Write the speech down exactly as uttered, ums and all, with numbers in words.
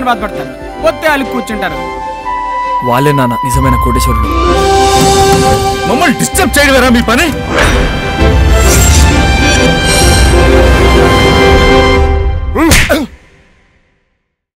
బాధపడతారు, వస్తే వాళ్ళు కూర్చుంటారు. వాళ్ళే నాన్న నిజమైన కోటేశ్వరుడు. మమ్మల్ని డిస్టర్బ్ చేయడమేరా మీ పని?